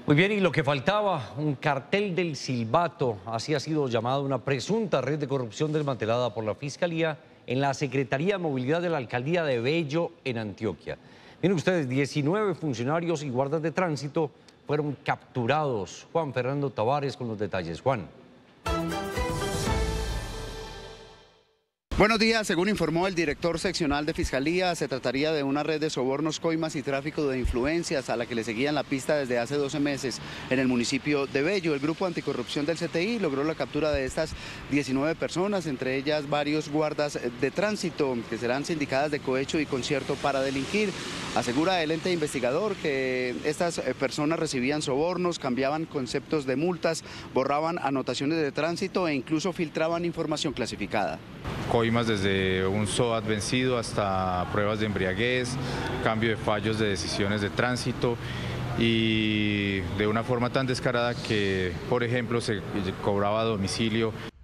Muy bien, y lo que faltaba, un cartel del silbato, así ha sido llamada una presunta red de corrupción desmantelada por la Fiscalía en la Secretaría de Movilidad de la Alcaldía de Bello, en Antioquia. Miren ustedes, 19 funcionarios y guardas de tránsito fueron capturados. Juan Fernando Tavares con los detalles. Juan. Buenos días, según informó el director seccional de Fiscalía, se trataría de una red de sobornos, coimas y tráfico de influencias a la que le seguían la pista desde hace 12 meses en el municipio de Bello. El grupo anticorrupción del CTI logró la captura de estas 19 personas, entre ellas varios guardas de tránsito que serán sindicadas de cohecho y concierto para delinquir. Asegura el ente investigador que estas personas recibían sobornos, cambiaban conceptos de multas, borraban anotaciones de tránsito e incluso filtraban información clasificada. Coimas desde un SOAT vencido hasta pruebas de embriaguez, cambio de fallos de decisiones de tránsito y de una forma tan descarada que, por ejemplo, se cobraba a domicilio